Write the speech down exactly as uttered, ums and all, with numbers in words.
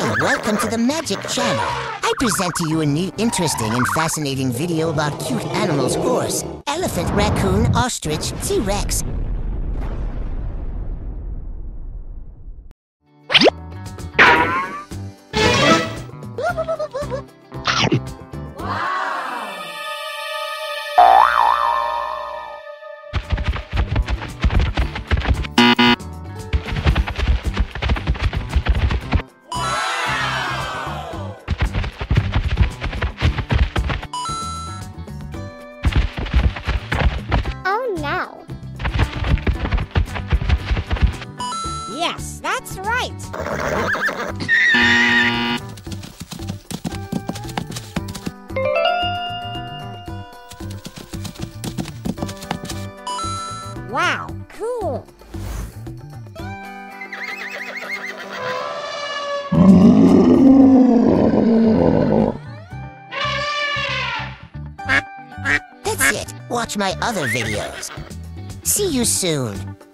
Hey, welcome to the Magic Channel. I present to you a new, interesting and fascinating video about cute animals: horse, elephant, raccoon, ostrich, T-Rex. Yes, that's right. Wow, cool. That's it. Watch my other videos. See you soon.